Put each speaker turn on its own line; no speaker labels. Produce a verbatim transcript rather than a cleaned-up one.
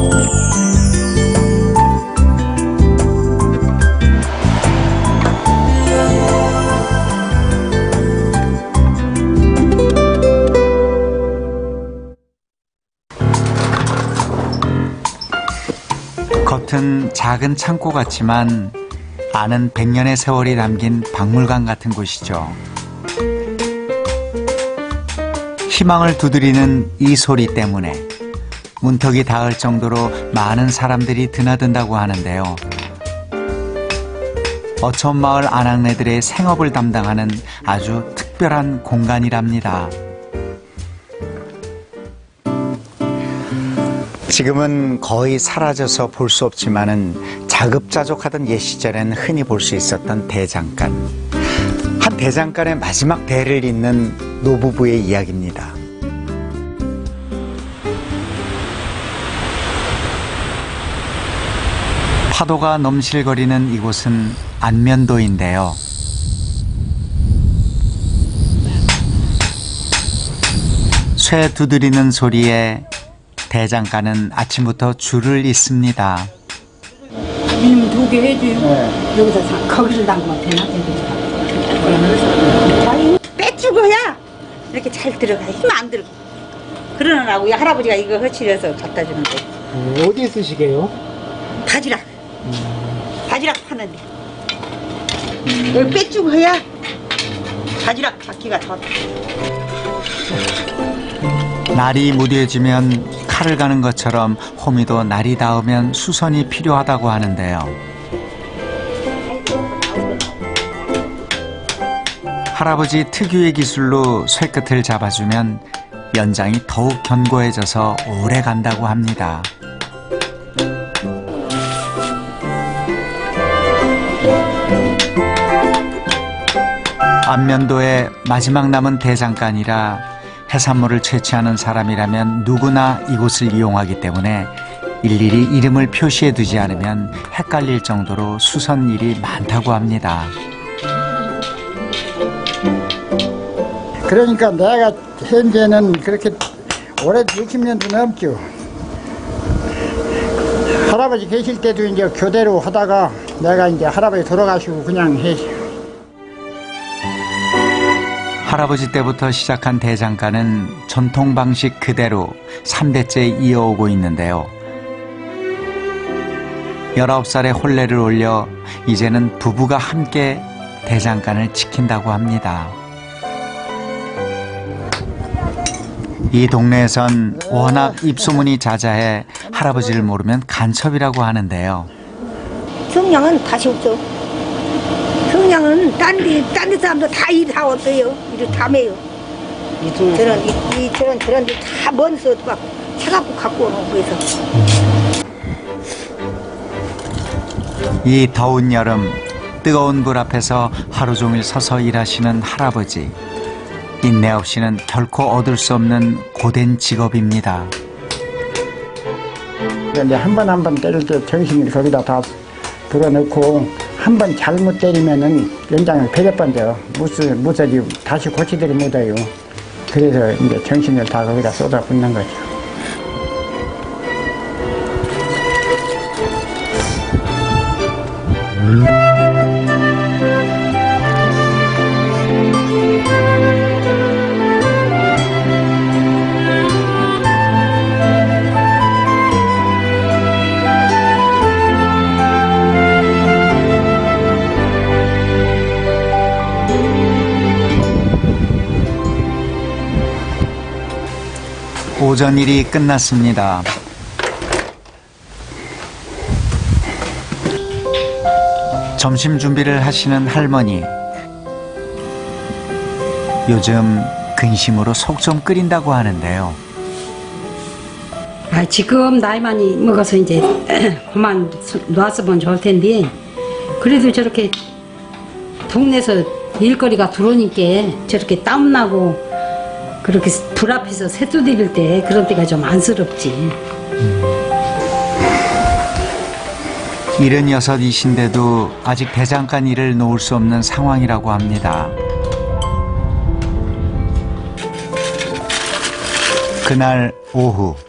겉은 작은 창고 같지만 안은 백년의 세월이 담긴 박물관 같은 곳이죠. 희망을 두드리는 이 소리 때문에 문턱이 닿을 정도로 많은 사람들이 드나든다고 하는데요. 어촌마을 아낙네들의 생업을 담당하는 아주 특별한 공간이랍니다. 지금은 거의 사라져서 볼 수 없지만은 자급자족하던 옛 시절엔 흔히 볼 수 있었던 대장간. 한 대장간의 마지막 대를 잇는 노부부의 이야기입니다. 파도가 넘실거리는 이곳은 안면도인데요. 쇠 두드리는 소리에 대장간은 아침부터 줄을 잇습니다.
미니면 두 개 해줘요. 네. 여기서 거기를 담그면 되나? 되나? 빼주고야 이렇게 잘 들어가. 힘 안 들어. 그러느라고 할아버지가 이거 허칠해서 갖다 주는데.
어디에 쓰시게요?
바지락. 음. 바지락 파는데. 음. 여기 빼주고 해야 바지락 받기가 좋다.
날이 무뎌지면 칼을 가는 것처럼 호미도 날이 닿으면 수선이 필요하다고 하는데요. 할아버지 특유의 기술로 쇠끝을 잡아주면 연장이 더욱 견고해져서 오래 간다고 합니다. 안면도의 마지막 남은 대장간이라 해산물을 채취하는 사람이라면 누구나 이곳을 이용하기 때문에 일일이 이름을 표시해 두지 않으면 헷갈릴 정도로 수선일이 많다고 합니다.
그러니까 내가 현재는 그렇게 올해 육십 년도 넘죠. 할아버지 계실 때도 이제 교대로 하다가 내가 이제 할아버지 돌아가시고 그냥 해.
할아버지 때부터 시작한 대장간은 전통 방식 그대로 삼 대째 이어오고 있는데요. 열아홉 살에 혼례를 올려 이제는 부부가 함께 대장간을 지킨다고 합니다. 이 동네에선 워낙 입소문이 자자해 할아버지를 모르면 간첩이라고 하는데요.
성냥은 다시 없죠. 성냥은 딴 데, 딴 데 사람도 다 일 다 왔어요. 일을 다 매요. 저런, 이, 이, 저런, 저런 데 다 먼서 막 차갖고 갖고 오는 거에서.
이 더운 여름, 뜨거운 불 앞에서 하루 종일 서서 일하시는 할아버지. 인내 없이는 결코 얻을 수 없는 고된 직업입니다.
이제 한 번 한 번 때릴 때 정신을 거기다 다 불어넣고 한 번 잘못 때리면은 연장을 백여 번 돼요. 무스, 무서지 다시 고치들이 못해요. 그래서 이제 정신을 다 거기다 쏟아붓는 거죠. 음.
오전 일이 끝났습니다. 점심 준비를 하시는 할머니. 요즘 근심으로 속 좀 끓인다고 하는데요.
아, 지금 나이 많이 먹어서 이제 그만 놨으면 좋을 텐데 그래도 저렇게 동네에서 일거리가 들어오니까 저렇게 땀나고 그렇게 불 앞에서 새도 들일 때 그런 때가 좀 안쓰럽지.
음. 일흔여섯이신데도 아직 대장간 일을 놓을 수 없는 상황이라고 합니다. 그날 오후